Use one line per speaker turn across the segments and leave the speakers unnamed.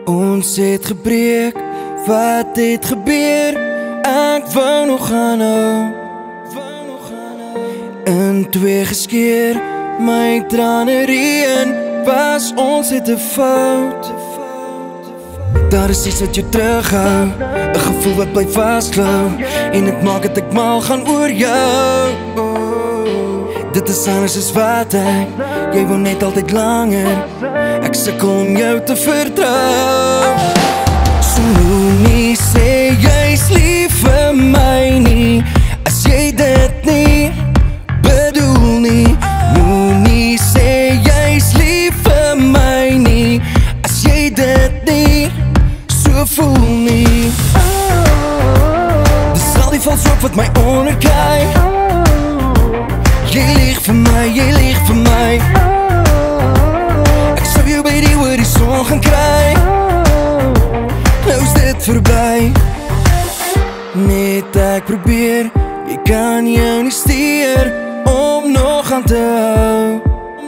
Ons het gebreuk, wat het gebeur? Ek wou nog aanhou, in twee geskeur, my trane reen, was ons het 'n fout. Daar is iets wat jou terughou, 'n gevoel wat bly vasklou, en dit maak dat ek mal gaan oor jou. Dit is anders as wat jy wil net altyd langer. Ek sukkel om jou te vertrou. So moenie sê jy's lief vir my nie, as jy dit nie bedoel nie. Moenie sê jy's lief vir my nie, as jy dit nie so voel nie. Dis al die vals wat my onderkry. Jy lieg vir my, jy lieg vir my. Ek sou jou by die horizon gaan kry. Nou is dit verby. Net ek probeer, jy kan jou nie steur om nog aan te hou.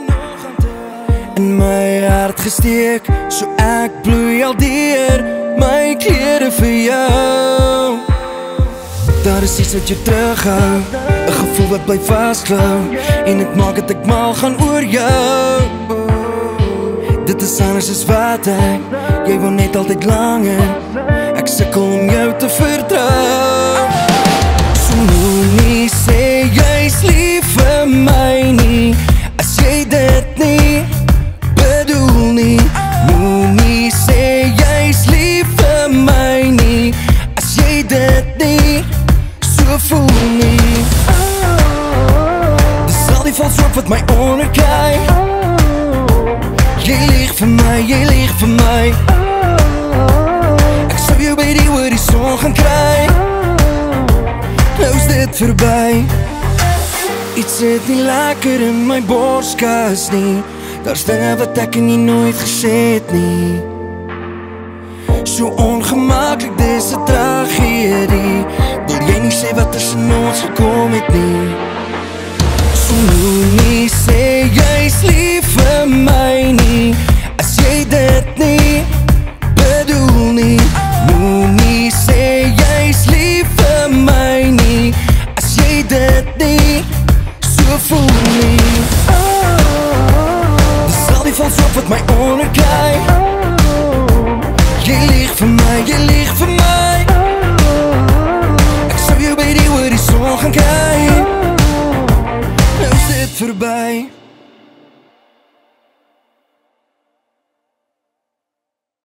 In my hart gesteek, so ek bloei al deur my klere vir jou. Daar is iets wat jou terughou, 'n gevoel wat bly vasklou, en dit maak dat ek mal gaan oor jou. Dit is anders as wat jy wil net altyd langer. Ek sukkel om jou te vertrou. So moenie sê jy's lief vir my nie, as jy dit nie bedoel nie. Moenie sê jy's lief vir my nie, as jy dit nie so voel nie. Dis al die vals wat my onderkry. Jy lieg vir my, jy lieg vir my. Ek sou jou by die horizon gaan kry. Nou is dit verby. Iets het nie lekker in my borskas nie. Daar's dinge wat ek nie nooit gesê het nie. So ongemaklik, dis 'n tragedie. Wil jy nie sê wat tussen ons gekom het nie? So moenie sê jy's lief vir my nie,